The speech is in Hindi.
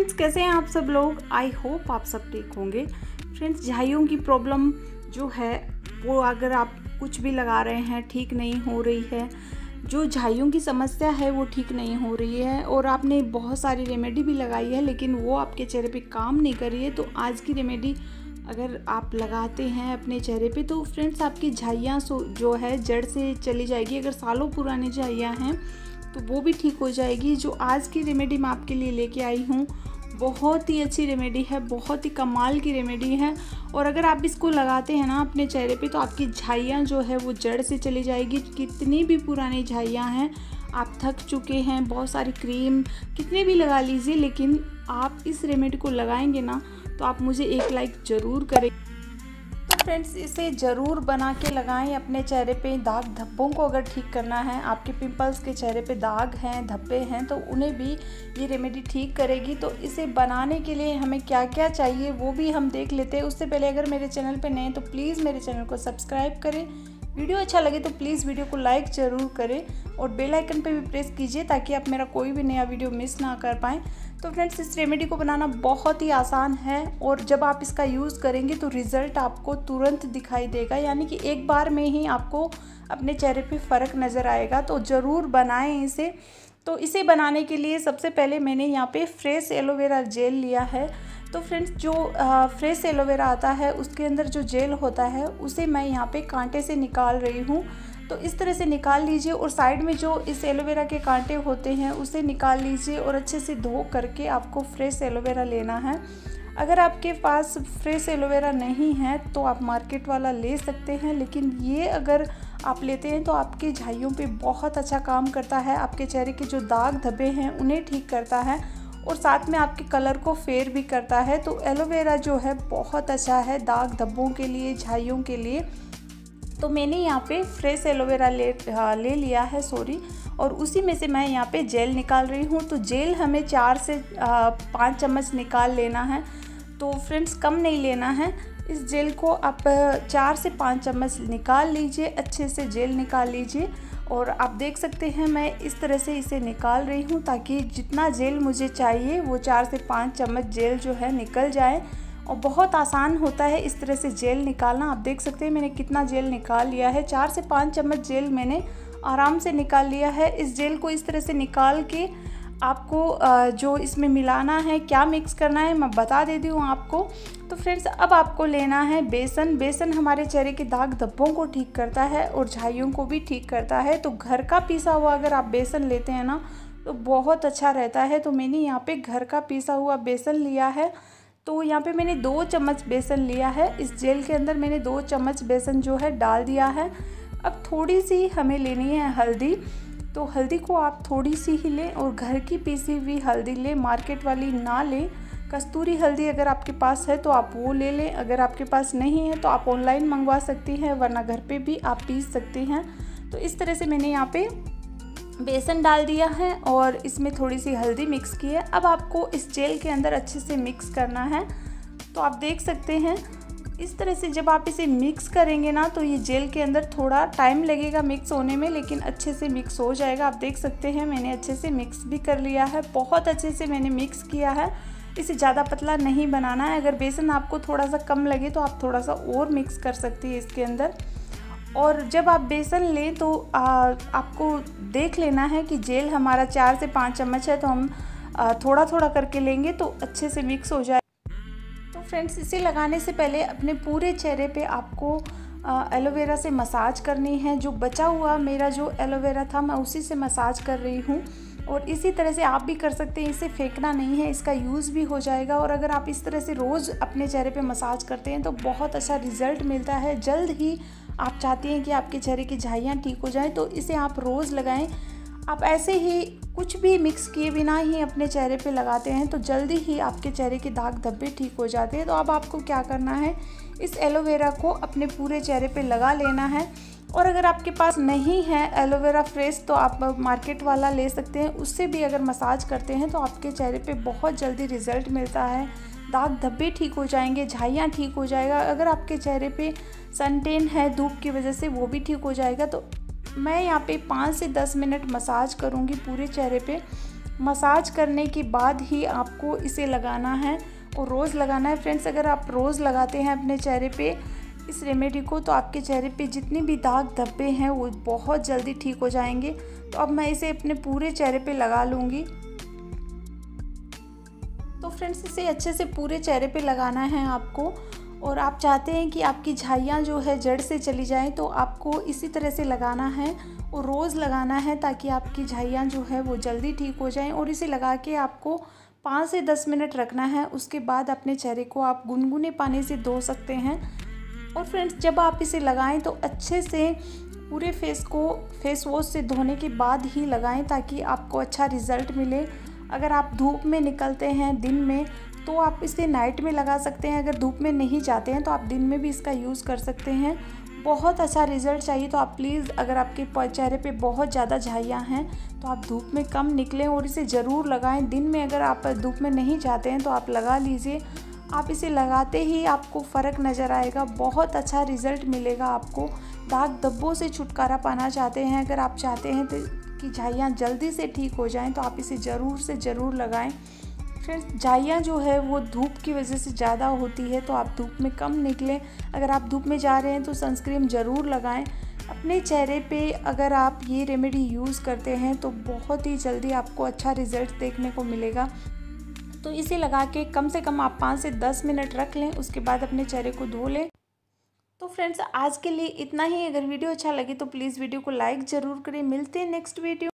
फ्रेंड्स, कैसे हैं आप सब लोग। आई होप आप सब ठीक होंगे। फ्रेंड्स, झाइयों की प्रॉब्लम जो है वो अगर आप कुछ भी लगा रहे हैं ठीक नहीं हो रही है। जो झाइयों की समस्या है वो ठीक नहीं हो रही है और आपने बहुत सारी रेमेडी भी लगाई है लेकिन वो आपके चेहरे पे काम नहीं कर रही है। तो आज की रेमेडी अगर आप लगाते हैं अपने चेहरे पे तो फ्रेंड्स आपकी झाइयाँ जो है जड़ से चली जाएगी। अगर सालों पुरानी झाइयाँ हैं तो वो भी ठीक हो जाएगी। जो आज की रेमेडी मैं आपके लिए लेके आई हूँ बहुत ही अच्छी रेमेडी है, बहुत ही कमाल की रेमेडी है। और अगर आप इसको लगाते हैं ना अपने चेहरे पे तो आपकी झाइयाँ जो है वो जड़ से चली जाएगी। कितनी भी पुरानी झाइयाँ हैं, आप थक चुके हैं, बहुत सारी क्रीम कितने भी लगा लीजिए, लेकिन आप इस रेमेडी को लगाएंगे ना तो आप मुझे एक लाइक ज़रूर करें। तो फ्रेंड्स, इसे ज़रूर बना के लगाएं अपने चेहरे पे। दाग धब्बों को अगर ठीक करना है, आपके पिंपल्स के चेहरे पे दाग हैं, धब्बे हैं, तो उन्हें भी ये रेमेडी ठीक करेगी। तो इसे बनाने के लिए हमें क्या क्या चाहिए वो भी हम देख लेते हैं। उससे पहले अगर मेरे चैनल पे नए हैं तो प्लीज़ मेरे चैनल को सब्सक्राइब करें। वीडियो अच्छा लगे तो प्लीज़ वीडियो को लाइक ज़रूर करें और बेल आइकन पे भी प्रेस कीजिए ताकि आप मेरा कोई भी नया वीडियो मिस ना कर पाएँ। तो फ्रेंड्स, इस रेमेडी को बनाना बहुत ही आसान है और जब आप इसका यूज़ करेंगे तो रिज़ल्ट आपको तुरंत दिखाई देगा, यानी कि एक बार में ही आपको अपने चेहरे पे फ़र्क नज़र आएगा। तो ज़रूर बनाएं इसे। तो इसे बनाने के लिए सबसे पहले मैंने यहाँ पे फ्रेश एलोवेरा जेल लिया है। तो फ्रेंड्स, जो फ्रेश एलोवेरा आता है उसके अंदर जो जेल होता है उसे मैं यहाँ पे कांटे से निकाल रही हूँ। तो इस तरह से निकाल लीजिए और साइड में जो इस एलोवेरा के कांटे होते हैं उसे निकाल लीजिए और अच्छे से धो करके आपको फ्रेश एलोवेरा लेना है। अगर आपके पास फ्रेश एलोवेरा नहीं है तो आप मार्केट वाला ले सकते हैं, लेकिन ये अगर आप लेते हैं तो आपके झाइयों पे बहुत अच्छा काम करता है। आपके चेहरे के जो दाग धब्बे हैं उन्हें ठीक करता है और साथ में आपके कलर को फेयर भी करता है। तो एलोवेरा जो है बहुत अच्छा है दाग धब्बों के लिए, झाइयों के लिए। तो मैंने यहाँ पे फ्रेश एलोवेरा ले लिया है और उसी में से मैं यहाँ पे जेल निकाल रही हूँ। तो जेल हमें 4 से 5 चम्मच निकाल लेना है। तो फ्रेंड्स, कम नहीं लेना है। इस जेल को आप 4 से 5 चम्मच निकाल लीजिए, अच्छे से जेल निकाल लीजिए। और आप देख सकते हैं मैं इस तरह से इसे निकाल रही हूँ ताकि जितना जेल मुझे चाहिए वो 4 से 5 चम्मच जेल जो है निकल जाए। और बहुत आसान होता है इस तरह से जेल निकालना। आप देख सकते हैं मैंने कितना जेल निकाल लिया है। 4 से 5 चम्मच जेल मैंने आराम से निकाल लिया है। इस जेल को इस तरह से निकाल के आपको जो इसमें मिलाना है, क्या मिक्स करना है, मैं बता देती हूँ आपको। तो फ्रेंड्स, अब आपको लेना है बेसन। बेसन हमारे चेहरे के दाग धब्बों को ठीक करता है और झाइयों को भी ठीक करता है। तो घर का पीसा हुआ अगर आप बेसन लेते हैं ना तो बहुत अच्छा रहता है। तो मैंने यहाँ पे घर का पीसा हुआ बेसन लिया है। तो यहाँ पे मैंने 2 चम्मच बेसन लिया है। इस जेल के अंदर मैंने 2 चम्मच बेसन जो है डाल दिया है। अब थोड़ी सी हमें लेनी है हल्दी। तो हल्दी को आप थोड़ी सी ही लें और घर की पीसी हुई हल्दी लें, मार्केट वाली ना लें। कस्तूरी हल्दी अगर आपके पास है तो आप वो ले लें, अगर आपके पास नहीं है तो आप ऑनलाइन मंगवा सकती हैं, वरना घर पे भी आप पीस सकती हैं। तो इस तरह से मैंने यहाँ पे बेसन डाल दिया है और इसमें थोड़ी सी हल्दी मिक्स की है। अब आपको इस जेल के अंदर अच्छे से मिक्स करना है। तो आप देख सकते हैं इस तरह से जब आप इसे मिक्स करेंगे ना तो ये जेल के अंदर थोड़ा टाइम लगेगा मिक्स होने में, लेकिन अच्छे से मिक्स हो जाएगा। आप देख सकते हैं मैंने अच्छे से मिक्स भी कर लिया है, बहुत अच्छे से मैंने मिक्स किया है। इसे ज़्यादा पतला नहीं बनाना है। अगर बेसन आपको थोड़ा सा कम लगे तो आप थोड़ा सा और मिक्स कर सकती है इसके अंदर। और जब आप बेसन लें तो आपको देख लेना है कि जेल हमारा 4 से 5 चम्मच है, तो हम थोड़ा थोड़ा करके लेंगे तो अच्छे से मिक्स हो जाए। तो फ्रेंड्स, इसे लगाने से पहले अपने पूरे चेहरे पे आपको एलोवेरा से मसाज करनी है। जो बचा हुआ मेरा जो एलोवेरा था मैं उसी से मसाज कर रही हूँ और इसी तरह से आप भी कर सकते हैं। इसे फेंकना नहीं है, इसका यूज़ भी हो जाएगा। और अगर आप इस तरह से रोज़ अपने चेहरे पे मसाज करते हैं तो बहुत अच्छा रिज़ल्ट मिलता है। जल्द ही आप चाहती हैं कि आपके चेहरे की झाइयाँ ठीक हो जाएं तो इसे आप रोज़ लगाएं। आप ऐसे ही कुछ भी मिक्स किए बिना ही अपने चेहरे पे लगाते हैं तो जल्दी ही आपके चेहरे के दाग धब्बे ठीक हो जाते हैं। तो अब आपको क्या करना है, इस एलोवेरा को अपने पूरे चेहरे पे लगा लेना है। और अगर आपके पास नहीं है एलोवेरा फ्रेश तो आप मार्केट वाला ले सकते हैं। उससे भी अगर मसाज करते हैं तो आपके चेहरे पे बहुत जल्दी रिज़ल्ट मिलता है। दाग धब्बे ठीक हो जाएंगे, झाइयाँ ठीक हो जाएगा। अगर आपके चेहरे पे सनटेन है धूप की वजह से वो भी ठीक हो जाएगा। तो मैं यहाँ पे 5 से 10 मिनट मसाज करूँगी पूरे चेहरे पे। मसाज करने के बाद ही आपको इसे लगाना है और रोज़ लगाना है। फ्रेंड्स, अगर आप रोज़ लगाते हैं अपने चेहरे पे इस रेमेडी को तो आपके चेहरे पे जितने भी दाग धब्बे हैं वो बहुत जल्दी ठीक हो जाएंगे। तो अब मैं इसे अपने पूरे चेहरे पे लगा लूँगी। तो फ्रेंड्स, इसे अच्छे से पूरे चेहरे पे लगाना है आपको। और आप चाहते हैं कि आपकी झाइयाँ जो है जड़ से चली जाएं तो आपको इसी तरह से लगाना है और रोज़ लगाना है ताकि आपकी झाइयाँ जो है वो जल्दी ठीक हो जाएं। और इसे लगा के आपको 5 से 10 मिनट रखना है। उसके बाद अपने चेहरे को आप गुनगुने पानी से धो सकते हैं। और फ्रेंड्स, जब आप इसे लगाएं तो अच्छे से पूरे फेस को फेस वॉश से धोने के बाद ही लगाएं ताकि आपको अच्छा रिज़ल्ट मिले। अगर आप धूप में निकलते हैं दिन में तो आप इसे नाइट में लगा सकते हैं। अगर धूप में नहीं जाते हैं तो आप दिन में भी इसका यूज़ कर सकते हैं। बहुत अच्छा रिज़ल्ट चाहिए तो आप प्लीज़, अगर आपके चेहरे पे बहुत ज़्यादा झाइयाँ हैं तो आप धूप में कम निकलें और इसे ज़रूर लगाएं। दिन में अगर आप धूप में नहीं जाते हैं तो आप लगा लीजिए। आप इसे लगाते ही आपको फ़र्क नज़र आएगा, बहुत अच्छा रिज़ल्ट मिलेगा आपको। दाग धब्बों से छुटकारा पाना चाहते हैं, अगर आप चाहते हैं तो कि झाइयाँ जल्दी से ठीक हो जाएं तो आप इसे ज़रूर से ज़रूर लगाएं। फ्रेंड्स, झाइयाँ जो है वो धूप की वजह से ज़्यादा होती है तो आप धूप में कम निकलें। अगर आप धूप में जा रहे हैं तो सनस्क्रीन ज़रूर लगाएं अपने चेहरे पे। अगर आप ये रेमेडी यूज़ करते हैं तो बहुत ही जल्दी आपको अच्छा रिज़ल्ट देखने को मिलेगा। तो इसे लगा के कम से कम आप 5 से 10 मिनट रख लें, उसके बाद अपने चेहरे को धो लें। तो फ्रेंड्स, आज के लिए इतना ही। अगर वीडियो अच्छा लगे तो प्लीज़ वीडियो को लाइक ज़रूर करें। मिलते हैं नेक्स्ट वीडियो।